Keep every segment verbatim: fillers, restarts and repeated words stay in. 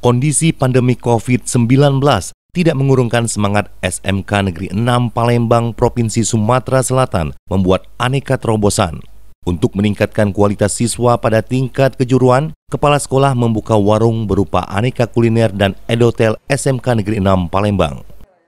Kondisi pandemi covid sembilan belas tidak mengurungkan semangat S M K Negeri enam Palembang, Provinsi Sumatera Selatan membuat aneka terobosan. Untuk meningkatkan kualitas siswa pada tingkat kejuruan, Kepala Sekolah membuka warung berupa aneka kuliner dan edotel S M K Negeri enam Palembang.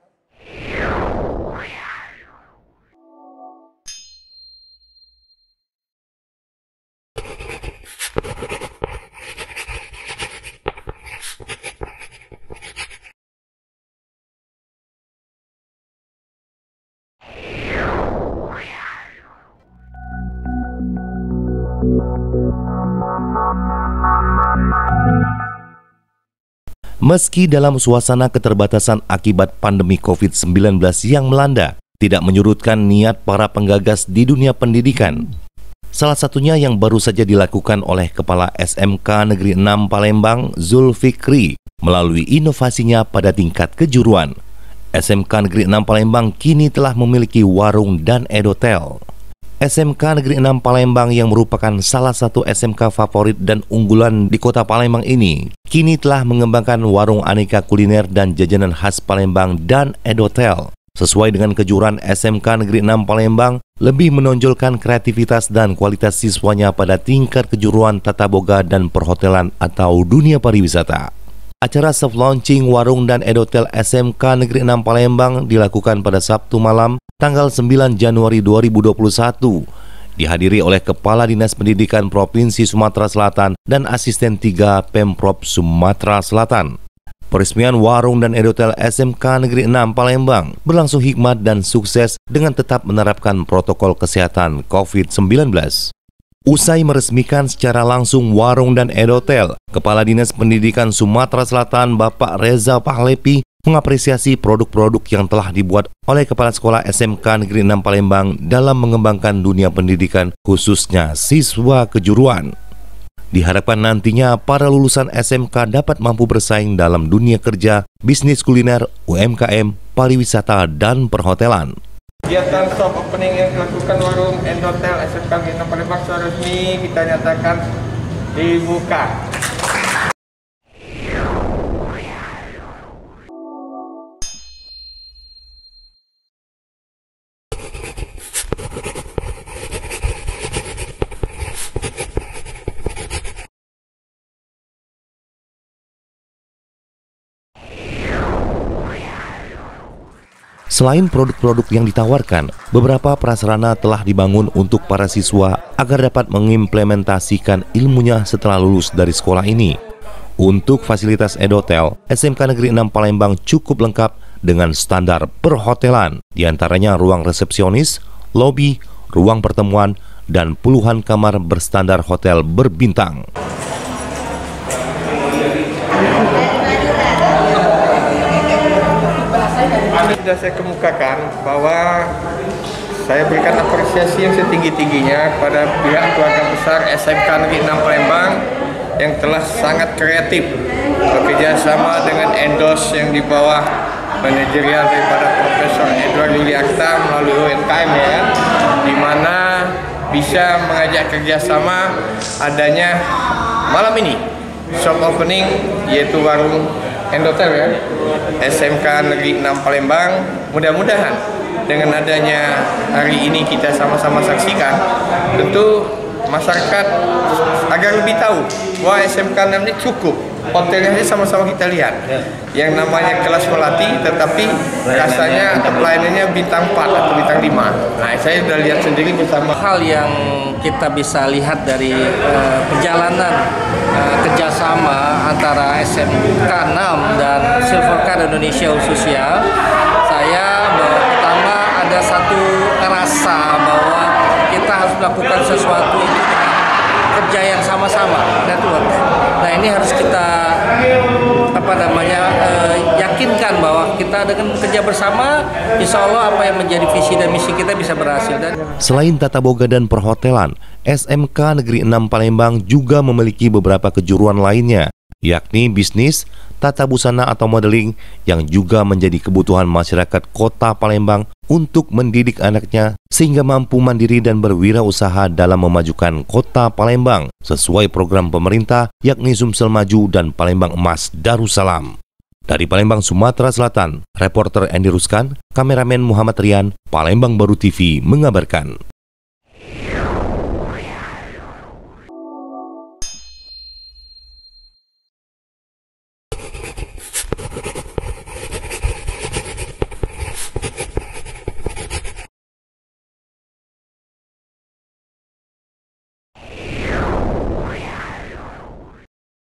Meski dalam suasana keterbatasan akibat pandemi covid sembilan belas yang melanda, tidak menyurutkan niat para penggagas di dunia pendidikan. Salah satunya yang baru saja dilakukan oleh Kepala S M K Negeri enam Palembang, Zulfikri, melalui inovasinya pada tingkat kejuruan. S M K Negeri enam Palembang kini telah memiliki warung dan edotel. S M K Negeri enam Palembang yang merupakan salah satu S M K favorit dan unggulan di kota Palembang ini, kini telah mengembangkan warung aneka kuliner dan jajanan khas Palembang dan edotel. Sesuai dengan kejuruan, S M K Negeri enam Palembang lebih menonjolkan kreativitas dan kualitas siswanya pada tingkat kejuruan tata boga dan perhotelan atau dunia pariwisata. Acara soft launching warung dan edotel S M K Negeri enam Palembang dilakukan pada Sabtu malam tanggal sembilan Januari dua ribu dua puluh satu, dihadiri oleh Kepala Dinas Pendidikan Provinsi Sumatera Selatan dan Asisten tiga Pemprov Sumatera Selatan. Peresmian warung dan edotel S M K Negeri enam Palembang berlangsung hikmat dan sukses dengan tetap menerapkan protokol kesehatan covid sembilan belas. Usai meresmikan secara langsung warung dan edotel, Kepala Dinas Pendidikan Sumatera Selatan Bapak Reza Pahlepi mengapresiasi produk-produk yang telah dibuat oleh Kepala Sekolah S M K Negeri enam Palembang dalam mengembangkan dunia pendidikan, khususnya siswa kejuruan. Diharapkan nantinya para lulusan S M K dapat mampu bersaing dalam dunia kerja, bisnis kuliner, U M K M, pariwisata, dan perhotelan. Kegiatan soft opening yang dilakukan warung edotel S M K Negeri enam Palembang secara resmi kita nyatakan dibuka. Selain produk-produk yang ditawarkan, beberapa prasarana telah dibangun untuk para siswa agar dapat mengimplementasikan ilmunya setelah lulus dari sekolah ini. Untuk fasilitas edotel, S M K Negeri enam Palembang cukup lengkap dengan standar perhotelan, diantaranya ruang resepsionis, lobi, ruang pertemuan, dan puluhan kamar berstandar hotel berbintang. Sudah saya kemukakan bahwa saya berikan apresiasi yang setinggi-tingginya kepada pihak keluarga besar S M K Negeri enam Palembang yang telah sangat kreatif bekerja sama dengan Endos yang di bawah manajerial daripada Profesor Edward Yuliakta melalui U M K M, ya, di mana bisa mengajak kerjasama adanya malam ini shop opening yaitu warung edotel, ya, S M K Negeri enam Palembang. Mudah-mudahan dengan adanya hari ini kita sama-sama saksikan, tentu masyarakat agar lebih tahu bahwa S M K enam ini cukup. Hotelnya sama-sama kita lihat, yang namanya kelas melati, tetapi rasanya atau pelayanannya bintang empat atau bintang lima. Nah, saya sudah lihat sendiri bersama. Hal yang kita bisa lihat dari uh, perjalanan uh, kerjasama antara S M K enam dan Silvercard Indonesia khususnya, saya bahwa pertama ada satu rasa bahwa kita harus melakukan sesuatu itu dengan kerja yang sama-sama, network. Nah, ini harus kita apa namanya eh, yakinkan bahwa kita dengan bekerja bersama, insya Allah apa yang menjadi visi dan misi kita bisa berhasil. Dan selain tata boga dan perhotelan, S M K Negeri enam Palembang juga memiliki beberapa kejuruan lainnya, yakni bisnis, tata busana atau modeling yang juga menjadi kebutuhan masyarakat Kota Palembang untuk mendidik anaknya sehingga mampu mandiri dan berwirausaha dalam memajukan Kota Palembang sesuai program pemerintah yakni Sumsel Maju dan Palembang Emas Darussalam. Dari Palembang, Sumatera Selatan, reporter Andy Ruskan, kameramen Muhammad Rian, Palembang Baru T V mengabarkan.